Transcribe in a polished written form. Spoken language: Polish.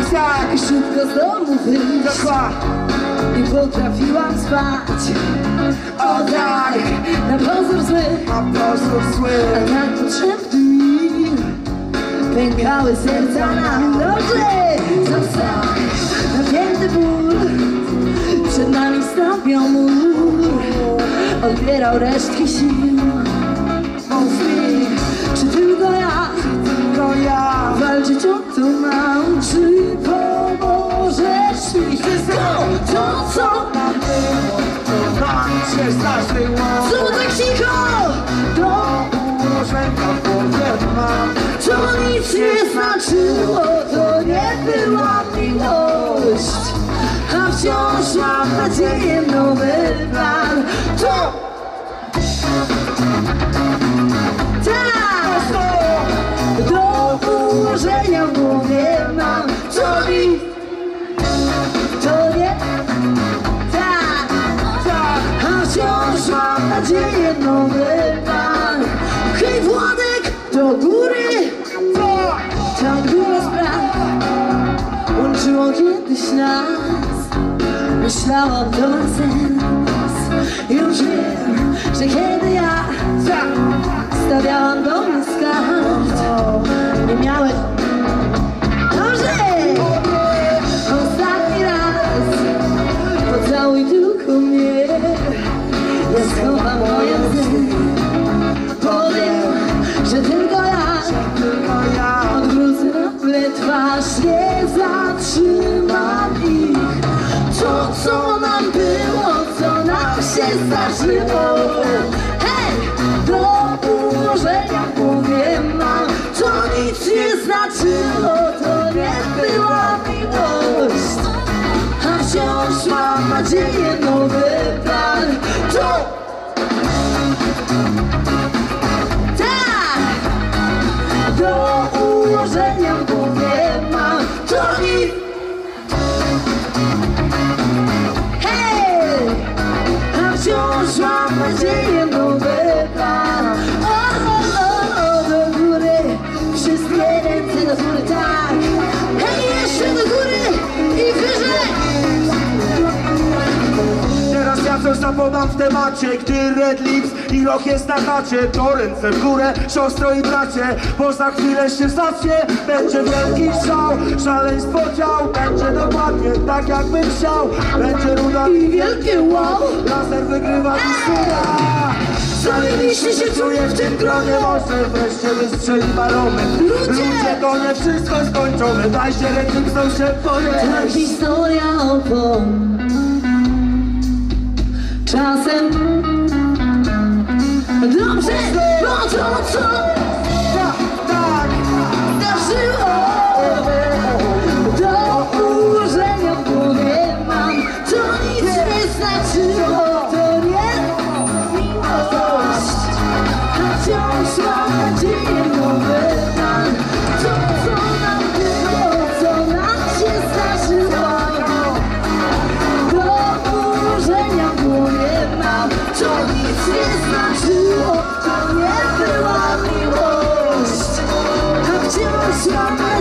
Tak. I szybko z domu wyjść. I potrafiłam spać. O tak, na pozór zły, a tak potrzebny mi. Pękały serca na nocy. Został napięty ból. Przed nami stąpiał mur. Odbierał resztki sił. Mów mi, czy tylko ja walczyć o to mam. Czy pomożesz mi? To co nam się zdarzyło. Co tak cicho? Do ułożenia w głowie mam. To nic nie znaczyło. To nie była miłość, a wciąż mam nadzieję, nowy plan. To tak, do ułożenia w głowie mam. To nic, to nie, tak, a wciąż mam nadzieję, nowy plan. Hej Władek, do góry, tam góra spraw łączyło kiedyś nas. Myślałam, to ma sens. Już wiem, że kiedy ja stawiałam do mnie skarb, nie miałeś. Dobrze! Ostatni raz pocałuj tylko mnie. Ja schowam moje łzy. Powiem, że tylko ja odwrócę nagle twarz. Nie zatrzymam ich. To co nam było, co nam się zdarzyło. Hej, do ułożenia w głowie mam. To nic nie znaczyło, to nie była miłość, a wciąż mam nadzieję, nowy plan. To tak, do ułożenia w głowie mam. To nic. Hej, a wciąż mam nadzieję, nowy plan. O, do góry, wszystkie ręce do góry, tak. Hej, jeszcze do góry i wyżej. Teraz ja coś zapodam w temacie. Gdy Red Lips i Roch jest na chacie, to ręce w górę, siostro i bracie, bo za chwilę się zacznie. Będzie wielki szał, szaleństwo dział. Będzie dokładnie tak jakbym chciał. Będzie ruda I wielkie wow. laser wygrywa historia. Zajebiście się czuję w tym gronie. Może wreszcie wystrzeli barometr. Ludzie, to nie wszystko skończone. Dajcie ręce, chcą się Ta pojeść. historia opon czasem dobrze, bo to co Tak, zdarzyło, do ułożenia w głowie mam. To nic nie znaczyło, to nie miłość, a wciąż mam nadzieję, nowy plan. To co nam było, co nam się zdarzyło, do ułożenia w głowie mam. To nic nie znaczyło, to nie była miłość, a wciąż mam nadzieję.